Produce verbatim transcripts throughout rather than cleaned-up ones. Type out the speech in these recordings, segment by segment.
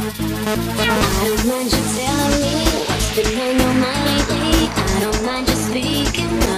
I don't mind you telling me what's been on your mind lately. I don't mind you speaking up.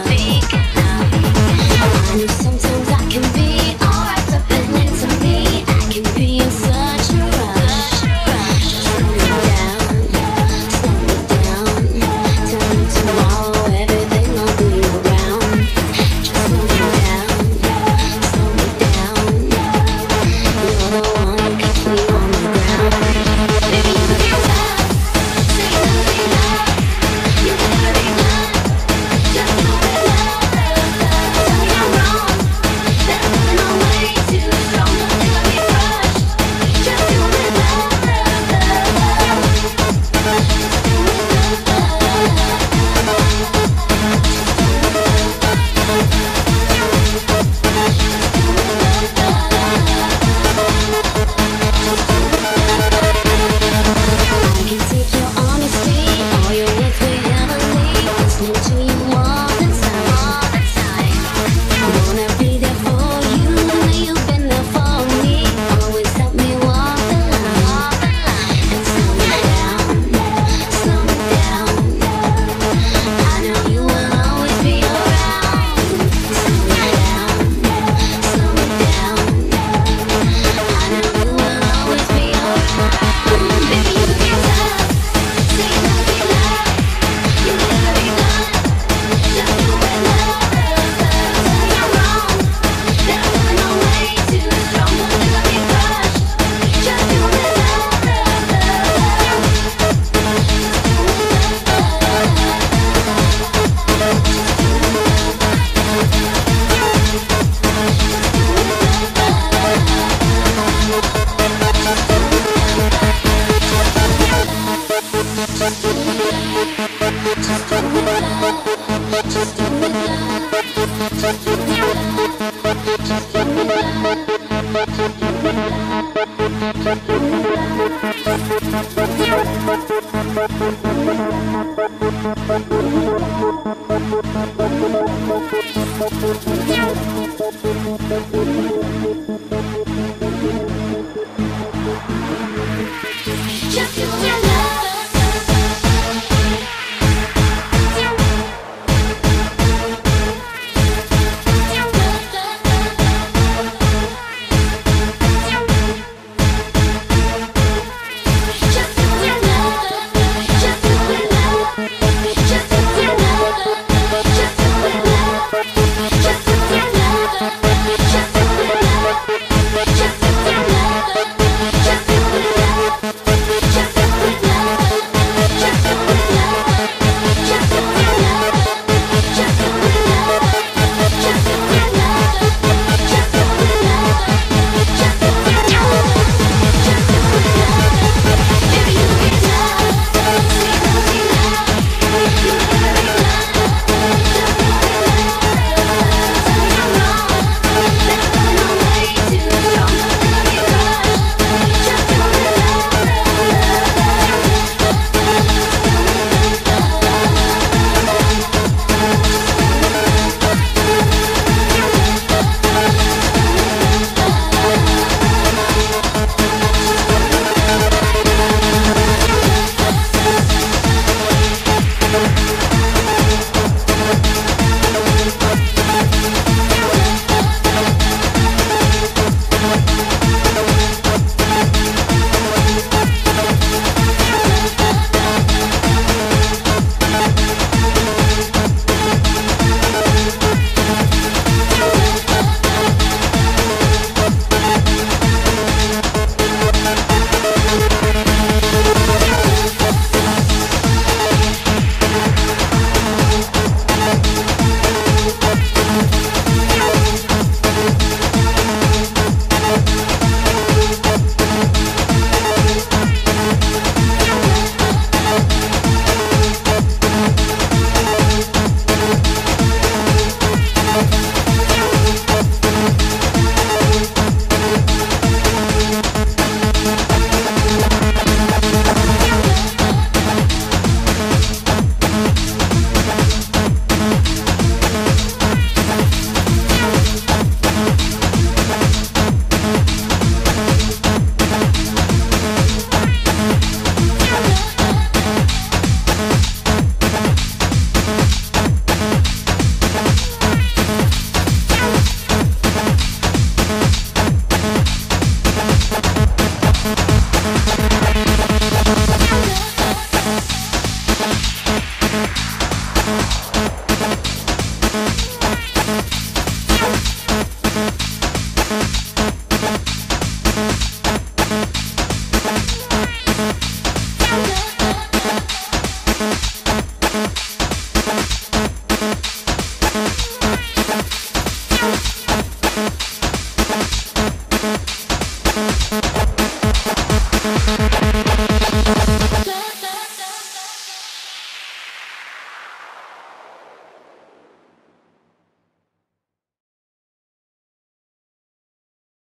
I know sometimes I can be all wrapped up and into me. I can be in such a rush. Slow me down, slow me down. Tell me tomorrow everything will be around. Just slow me down, slow me down. You're the one who keeps me on the ground. Baby, you can get up, say nothing up. You gotta be mine, just know that love, love, love. Tell me I'm wrong, that I'm moving on way too strong. Don't think I'll be crushed, just do it with love, love, love, love. Just do it with love, I can take your honesty, all your words were heavenly. Listening to you all the time, all the time. I wanna be there for you, know you've been there for me. Always help me walk the line, walk the line. And slow me down, slow me down. I know you will always be around. Slow me down, slow me down. I know you will always be around. Baby, you can tell, say nothing loud. You gotta be mine, just do it love, love, love. Tell me I'm wrong, that I'm moving on way too strong. Don't think I'll be crushed, just do it love, love, love, love. Just do it love, just do it.